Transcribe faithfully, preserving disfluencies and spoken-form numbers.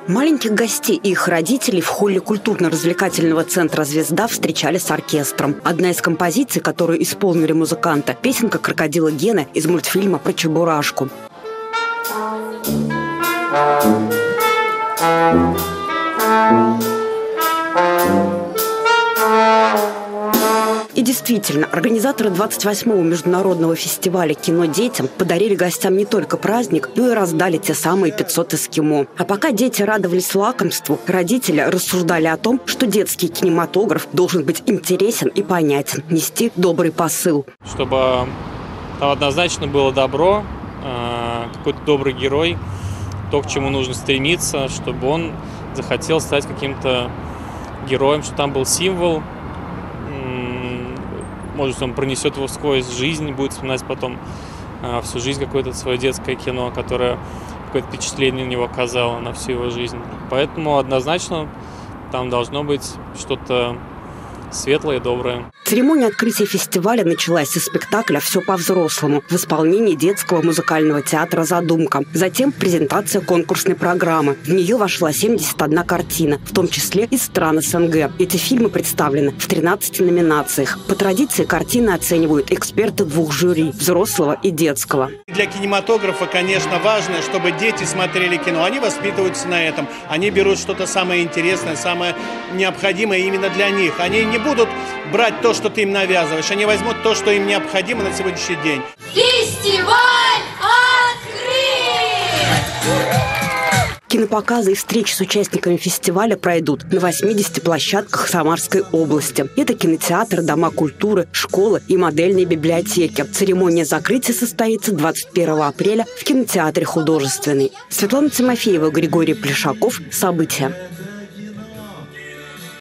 Маленьких гостей и их родителей в холле культурно-развлекательного центра «Звезда» встречали с оркестром. Одна из композиций, которую исполнили музыканты, песенка крокодила Гены из мультфильма про Чебурашку. И действительно, организаторы двадцать восьмого международного фестиваля «Кино детям» подарили гостям не только праздник, но и раздали те самые пятьсот эскимо. А пока дети радовались лакомству, родители рассуждали о том, что детский кинематограф должен быть интересен и понятен, нести добрый посыл. Чтобы там однозначно было добро, какой-то добрый герой, то, к чему нужно стремиться, чтобы он захотел стать каким-то героем, что там был символ. Может, он пронесет его сквозь жизнь, будет вспоминать потом э, всю жизнь какое-то свое детское кино, которое какое-то впечатление на него оказало на всю его жизнь. Поэтому однозначно там должно быть что-то светлое и доброе. Церемония открытия фестиваля началась со спектакля «Все по-взрослому» в исполнении детского музыкального театра «Задумка». Затем презентация конкурсной программы. В нее вошла семьдесят одна картина, в том числе из стран СНГ. Эти фильмы представлены в тринадцати номинациях. По традиции картины оценивают эксперты двух жюри – взрослого и детского. Для кинематографа, конечно, важно, чтобы дети смотрели кино. Они воспитываются на этом. Они берут что-то самое интересное, самое необходимое именно для них. Они не будут брать то, что ты им навязываешь. Они возьмут то, что им необходимо на сегодняшний день. Фестиваль открыт! Кинопоказы и встречи с участниками фестиваля пройдут на восьмидесяти площадках Самарской области. Это кинотеатры, дома культуры, школы и модельные библиотеки. Церемония закрытия состоится двадцать первого апреля в кинотеатре «Художественный». Светлана Тимофеева, Григорий Плешаков. События.